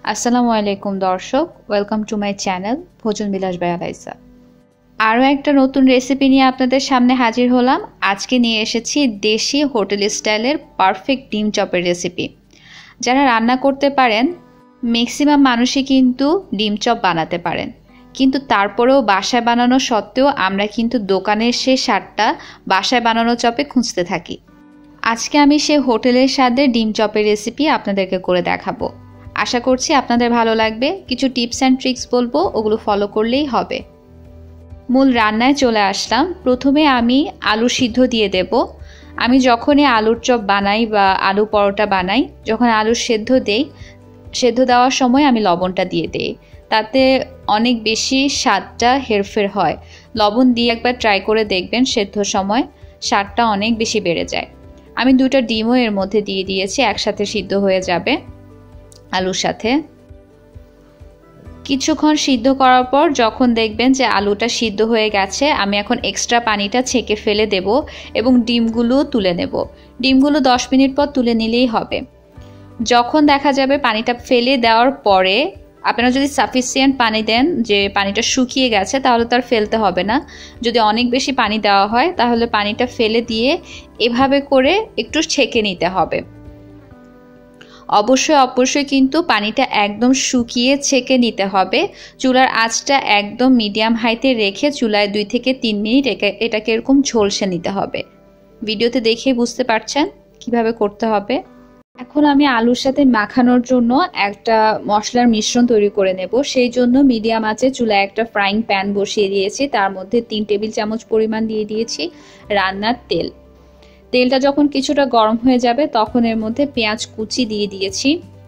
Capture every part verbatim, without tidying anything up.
আসসালামু আলাইকুম দর্শক, ওয়েলকাম টু মাই চ্যানেল ভোজন বিলাস বাই আলাইসা। আরও একটা নতুন রেসিপি নিয়ে আপনাদের সামনে হাজির হলাম। আজকে নিয়ে এসেছি দেশি হোটেল স্টাইলের পারফেক্ট ডিম চপের রেসিপি। যারা রান্না করতে পারেন ম্যাক্সিমাম মানুষই কিন্তু ডিম চপ বানাতে পারেন, কিন্তু তারপরেও বাসায় বানানো সত্ত্বেও আমরা কিন্তু দোকানের সেই স্বাদটা বাসায় বানানো চপে খুঁজতে থাকি। আজকে আমি সেই হোটেলের স্বাদের ডিম চপের রেসিপি আপনাদেরকে করে দেখাবো। আশা করছি আপনাদের ভালো লাগবে। কিছু টিপস অ্যান্ড ট্রিক্স বলবো, ওগুলো ফলো করলেই হবে। মূল রান্নায় চলে আসলাম। প্রথমে আমি আলু সিদ্ধ দিয়ে দেব। আমি যখনই আলুর চপ বানাই বা আলু পরোটা বানাই, যখন আলু সেদ্ধ দেই, সেদ্ধ দেওয়ার সময় আমি লবণটা দিয়ে দিই, তাতে অনেক বেশি স্বাদটা হেরফের হয়। লবণ দিয়ে একবার ট্রাই করে দেখবেন, সেদ্ধর সময় স্বাদটা অনেক বেশি বেড়ে যায়। আমি দুটো ডিমও এর মধ্যে দিয়ে দিয়েছি, একসাথে সিদ্ধ হয়ে যাবে আলুর সাথে। কিছুক্ষণ সিদ্ধ করার পর যখন দেখবেন যে আলুটা সিদ্ধ হয়ে গেছে, আমি এখন এক্সট্রা পানিটা ছেঁকে ফেলে দেব এবং ডিমগুলো তুলে নেব। ডিমগুলো দশ মিনিট পর তুলে নিলেই হবে। যখন দেখা যাবে পানিটা ফেলে দেওয়ার পরে, আপনারা যদি সাফিসিয়েন্ট পানি দেন, যে পানিটা শুকিয়ে গেছে, তাহলে তো আর ফেলতে হবে না। যদি অনেক বেশি পানি দেওয়া হয় তাহলে পানিটা ফেলে দিয়ে এভাবে করে একটু ছেঁকে নিতে হবে। অবশ্যই অবশ্যই কিন্তু পানিটা একদম শুকিয়ে ছেঁকে নিতে হবে। চুলার আঁচটা একদম মিডিয়াম হাইতে রেখে চুলায় দুই থেকে তিন মিনিট এটাকে এরকম ঝলসে নিতে হবে। ভিডিওতে দেখে বুঝতে পারছেন কিভাবে করতে হবে। এখন আমি আলুর সাথে মাখানোর জন্য একটা মশলার মিশ্রণ তৈরি করে নেব। সেই জন্য মিডিয়াম আঁচে চুলায় একটা ফ্রাইং প্যান বসিয়ে দিয়েছি। তার মধ্যে তিন টেবিল চামচ পরিমাণ দিয়ে দিয়েছি রান্নার তেল। তেলটা যখন কিছুটা গরম হয়ে যাবে তখন এর মধ্যে পেঁয়াজ কুচি দিয়ে দিয়েছি।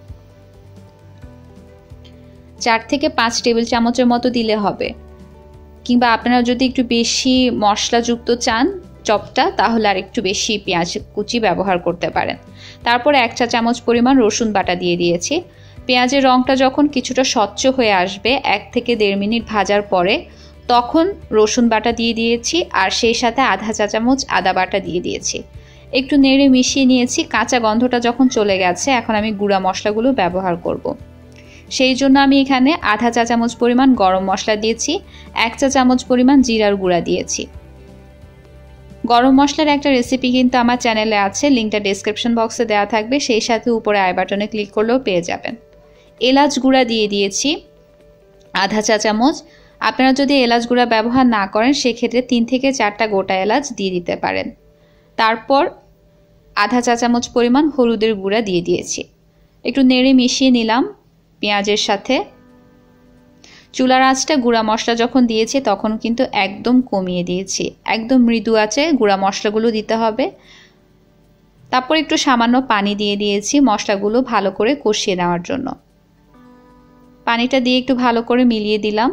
চার থেকে পাঁচ টেবিল চামচের মতো দিলে হবে, কিংবা আপনারা যদি একটু বেশি মশলাযুক্ত চান চপটা, তাহলে আর একটু বেশি পেঁয়াজ কুচি ব্যবহার করতে পারেন। তারপর এক চা চামচ পরিমাণ রসুন বাটা দিয়ে দিয়েছি। পেঁয়াজের রঙটা যখন কিছুটা স্বচ্ছ হয়ে আসবে, এক থেকে দেড় মিনিট ভাজার পরে, তখন রসুন বাটা দিয়ে দিয়েছি আর সেই সাথে আধা চা চামচ আদা বাটা দিয়ে দিয়েছি। একটু নেড়ে মিশিয়ে নিয়েছি। কাঁচা গন্ধটা যখন চলে গেছে, এখন আমি গুঁড়া মশলাগুলো ব্যবহার করব। সেই জন্য আমি এখানে আধা চা চামচ পরিমাণ গরম মশলা দিয়েছি, এক চা চামচ পরিমাণ জিরার গুঁড়া দিয়েছি। গরম মশলার একটা রেসিপি কিন্তু আমার চ্যানেলে আছে, লিঙ্কটা ডেসক্রিপশন বক্সে দেওয়া থাকবে। সেই সাথে উপরে আই বাটনে ক্লিক করলেও পেয়ে যাবেন। এলাচ গুঁড়া দিয়ে দিয়েছি আধা চা চামচ। আপনারা যদি এলাচ গুঁড়া ব্যবহার না করেন, সেক্ষেত্রে তিন থেকে চারটা গোটা এলাচ দিয়ে দিতে পারেন। তারপর আধা চা চামচ পরিমাণ হলুদের গুঁড়া দিয়ে দিয়েছি। একটু নেড়ে মিশিয়ে নিলাম পেঁয়াজের সাথে। চুলার আঁচটা গুঁড়া মশলা যখন দিয়েছি তখন কিন্তু একদম কমিয়ে দিয়েছি। একদম মৃদু আঁচে গুঁড়া মশলাগুলো দিতে হবে। তারপর একটু সামান্য পানি দিয়ে দিয়েছি মশলাগুলো ভালো করে কষিয়ে নেওয়ার জন্য। পানিটা দিয়ে একটু ভালো করে মিলিয়ে দিলাম।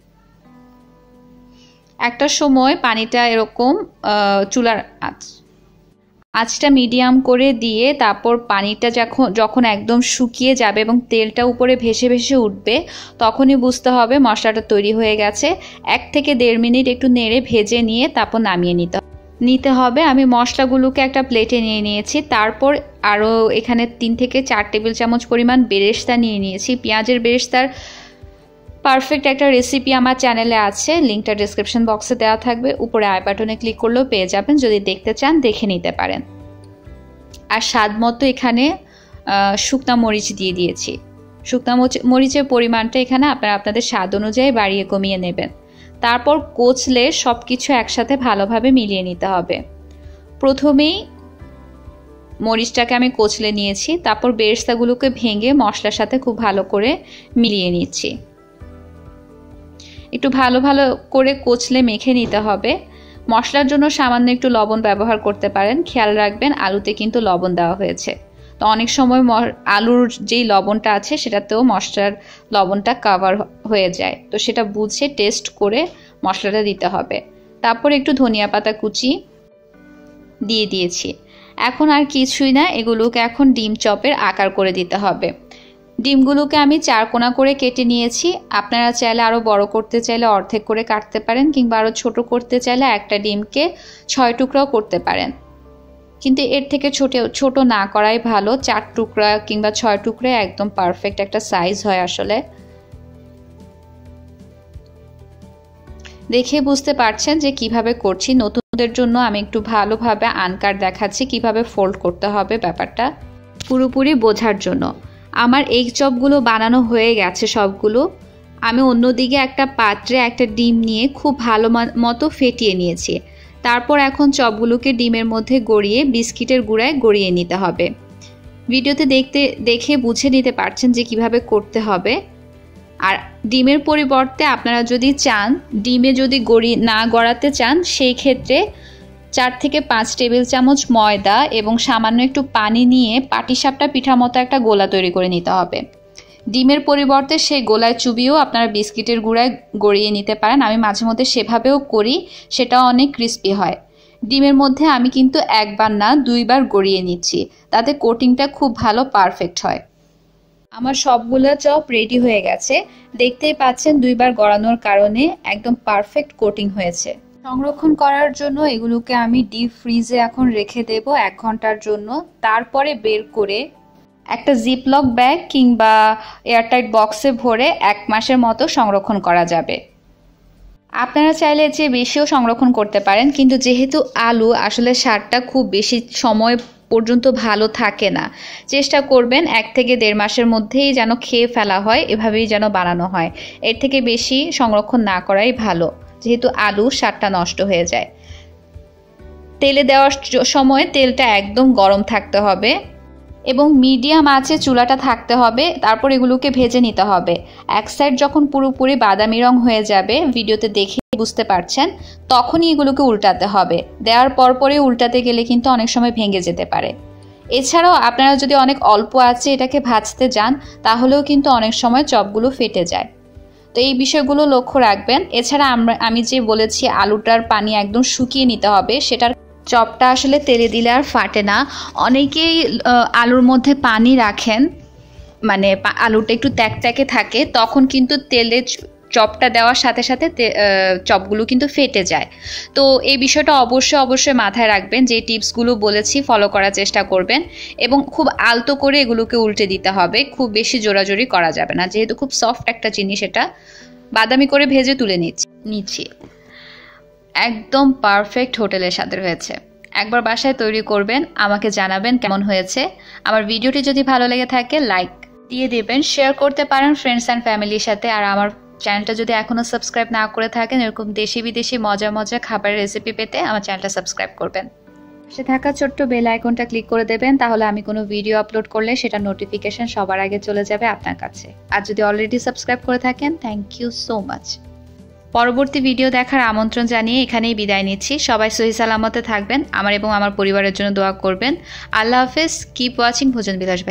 একটা সময় পানিটা এরকম চুলার আঁচ আঁচটা মিডিয়াম করে দিয়ে, তারপর পানিটা যখন যখন একদম শুকিয়ে যাবে এবং তেলটা উপরে ভেসে ভেসে উঠবে, তখনই বুঝতে হবে মশলাটা তৈরি হয়ে গেছে। এক থেকে দেড় মিনিট একটু নেড়ে ভেজে নিয়ে তারপর নামিয়ে নিতে নিতে হবে। আমি মশলাগুলোকে একটা প্লেটে নিয়ে নিয়েছি। তারপর আরও এখানে তিন থেকে চার টেবিল চামচ পরিমাণ বেরেস্তা নিয়ে নিয়েছি। পেঁয়াজের বেরেস্তার পারফেক্ট একটা রেসিপি আমার চ্যানেলে আছে, লিঙ্কটা ডেসক্রিপশন বক্সে দেওয়া থাকবে। উপরে আই বাটনে ক্লিক করলেও পেয়ে যাবেন। যদি দেখতে চান দেখে নিতে পারেন। আর স্বাদ মতো এখানে শুকনা মরিচ দিয়ে দিয়েছি। শুকনা মরিচের পরিমাণটা এখানে আপনারা আপনাদের স্বাদ অনুযায়ী বাড়িয়ে কমিয়ে নেবেন। তারপর কোচলে সব কিছু একসাথে ভালোভাবে মিলিয়ে নিতে হবে। প্রথমেই মরিচটাকে আমি কোচলে নিয়েছি, তারপর বেরেস্তাগুলোকে ভেঙে মশলার সাথে খুব ভালো করে মিলিয়ে নিচ্ছি। একটু ভালো ভালো করে কোচলে মেখে নিতে হবে। মশলার জন্য সামান্য একটু লবণ ব্যবহার করতে পারেন। খেয়াল রাখবেন আলুতে কিন্তু লবণ দেওয়া হয়েছে, তো অনেক সময় আলুর যেই লবণটা আছে সেটাতেও মশলার লবণটা কাভার হয়ে যায়, তো সেটা বুঝে টেস্ট করে মশলাটা দিতে হবে। তারপর একটু ধনিয়া পাতা কুচি দিয়ে দিয়েছি। এখন আর কিছুই না, এগুলোকে এখন ডিম চপের আকার করে দিতে হবে। ডিমগুলোকে আমি চার কোনা করে কেটে নিয়েছি। আপনারা চাইলে আরও বড় করতে চাইলে অর্ধেক করে কাটতে পারেন, কিংবা আরও ছোট করতে চাইলে একটা ডিমকে ছয় টুকরাও করতে পারেন। কিন্তু এর থেকে ছোট ছোট না করাই ভালো। চার টুকরা কিংবা ছয় টুকরা একদম পারফেক্ট একটা সাইজ হয় আসলে। দেখে বুঝতে পারছেন যে কিভাবে করছি। নতুনদের জন্য আমি একটু ভালোভাবে আনকার দেখাচ্ছি কিভাবে ফোল্ড করতে হবে ব্যাপারটা পুরোপুরি বোঝার জন্য। আমার এগ চপগুলো বানানো হয়ে গেছে সবগুলো। আমি অন্যদিকে একটা পাত্রে একটা ডিম নিয়ে খুব ভালো মতো ফেটিয়ে নিয়েছি। তারপর এখন চপগুলোকে ডিমের মধ্যে গড়িয়ে বিস্কিটের গুঁড়ায় গড়িয়ে নিতে হবে। ভিডিওতে দেখতে দেখে বুঝে নিতে পারছেন যে কিভাবে করতে হবে। আর ডিমের পরিবর্তে আপনারা যদি চান, ডিমে যদি গড়ি না গড়াতে চান, সেই ক্ষেত্রে চার থেকে পাঁচ টেবিল চামচ ময়দা এবং সামান্য একটু পানি নিয়ে পাটিসাপটা পিঠা মতো একটা গোলা তৈরি করে নিতে হবে। ডিমের পরিবর্তে সেই গোলায় চুবিয়েও আপনারা বিস্কিটের গুঁড়ায় গড়িয়ে নিতে পারেন। আমি মাঝে মধ্যে সেভাবেও করি, সেটাও অনেক ক্রিস্পি হয়। ডিমের মধ্যে আমি কিন্তু একবার না দুইবার গড়িয়ে নিচ্ছি, তাতে কোটিংটা খুব ভালো পারফেক্ট হয়। আমার সবগুলো চপ রেডি হয়ে গেছে। দেখতেই পাচ্ছেন দুইবার গড়ানোর কারণে একদম পারফেক্ট কোটিং হয়েছে। সংরক্ষণ করার জন্য এগুলোকে আমি ডিপ ফ্রিজে এখন রেখে দেব এক ঘন্টার জন্য। তারপরে বের করে একটা জিপলক ব্যাগ কিংবা এয়ারটাইট বক্সে ভরে এক মাসের মতো সংরক্ষণ করা যাবে। আপনারা চাইলে যে বেশিও সংরক্ষণ করতে পারেন, কিন্তু যেহেতু আলু আসলে স্বাদটা খুব বেশি সময় পর্যন্ত ভালো থাকে না, চেষ্টা করবেন এক থেকে দেড় মাসের মধ্যেই যেন খেয়ে ফেলা হয়, এভাবেই যেন বানানো হয়। এর থেকে বেশি সংরক্ষণ না করাই ভালো, যেহেতু আলু স্বাদটা নষ্ট হয়ে যায়। তেলে দেওয়ার সময় তেলটা একদম গরম থাকতে হবে এবং মিডিয়াম আঁচে চুলাটা থাকতে হবে। তারপর এগুলোকে ভেজে নিতে হবে। এক সাইড যখন পুরোপুরি বাদামি রং হয়ে যাবে, ভিডিওতে দেখে বুঝতে পারছেন, তখনই এগুলোকে উল্টাতে হবে। দেওয়ার পরপরই উল্টাতে গেলে কিন্তু অনেক সময় ভেঙে যেতে পারে। এছাড়াও আপনারা যদি অনেক অল্প আঁচে এটাকে ভাজতে যান, তাহলেও কিন্তু অনেক সময় চপগুলো ফেটে যায়। তো এই বিষয়গুলো লক্ষ্য রাখবেন। এছাড়া আমরা আমি যে বলেছি আলুটার পানি একদম শুকিয়ে নিতে হবে, সেটার চপটা আসলে তেলে দিলে আর ফাটে না। অনেকেই আলুর মধ্যে পানি রাখেন, মানে আলুটা একটু ত্যাকত্যাকে থাকে, তখন কিন্তু তেলে চপটা দেওয়ার সাথে সাথে চপগুলো কিন্তু ফেটে যায়। তো এই বিষয়টা অবশ্যই অবশ্যই মাথায় রাখবেন। যে টিপসগুলো বলেছি ফলো করার চেষ্টা করবেন এবং খুব আলতো করে এগুলোকে উল্টে দিতে হবে। খুব বেশি জোরাজোরি করা যাবে না, যেহেতু খুব সফট একটা জিনিস। এটা বাদামি করে ভেজে তুলে নিচ্ছি নিচ্ছি একদম পারফেক্ট হোটেলের স্বাদের হয়েছে। একবার বাসায় তৈরি করবেন, আমাকে জানাবেন কেমন হয়েছে। আমার ভিডিওটি যদি ভালো লেগে থাকে লাইক দিয়ে দেবেন, শেয়ার করতে পারেন ফ্রেন্ডস অ্যান্ড ফ্যামিলির সাথে। আর আমার চ্যানেলটা যদি এখনও সাবস্ক্রাইব না করে থাকেন, এরকম দেশি বিদেশি মজা মজা খাবারের রেসিপি পেতে আমার চ্যানেলটা সাবস্ক্রাইব করবেন। পাশে থাকা ছোট্ট বেল আইকনটা ক্লিক করে দেবেন, তাহলে আমি কোনো ভিডিও আপলোড করলে সেটা নোটিফিকেশন সবার আগে চলে যাবে আপনার কাছে। আর যদি অলরেডি সাবস্ক্রাইব করে থাকেন, থ্যাংক ইউ সো মাচ। পরবর্তী ভিডিও দেখার আমন্ত্রণ জানিয়ে এখানেই বিদায় নিচ্ছি। সবাই সহি সালামতে থাকবেন, আমার এবং আমার পরিবারের জন্য দোয়া করবেন। আল্লাহ হাফেজ। কিপ ওয়াচিং ভোজন বিলাস।